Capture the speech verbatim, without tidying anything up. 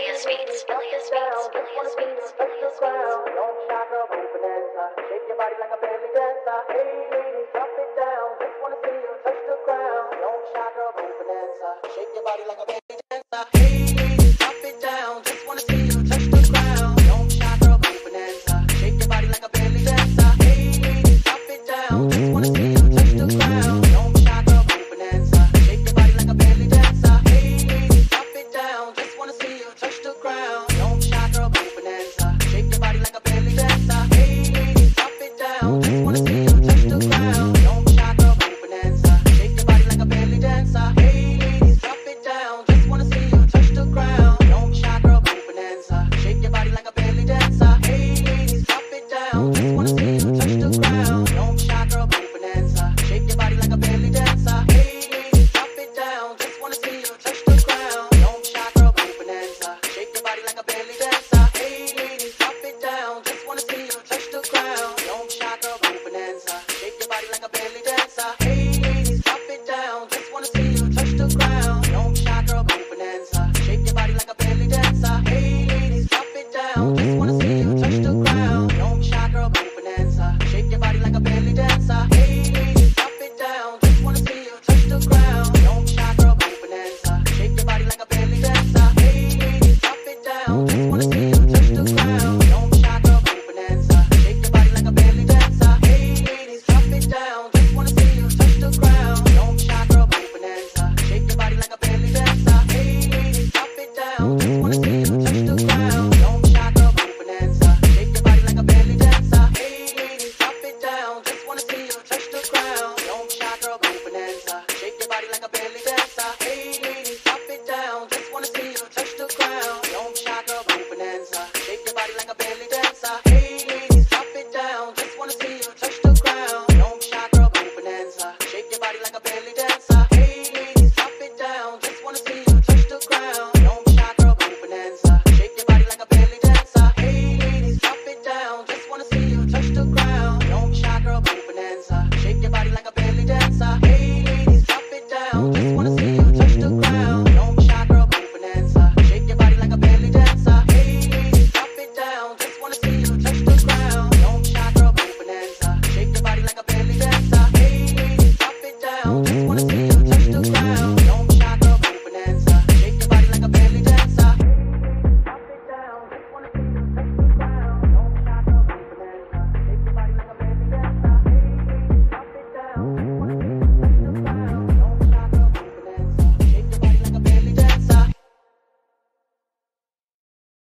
Bilious Beats, Bilious Beats, Bilious Beats, Bilious Beats. Don't shock her, open dancer. Shake your body like a belly dancer. Hey ladies, drop it down. Just wanna see you touch the ground. Don't shock her, open dancer. Shake your body like a belly dancer. Hey.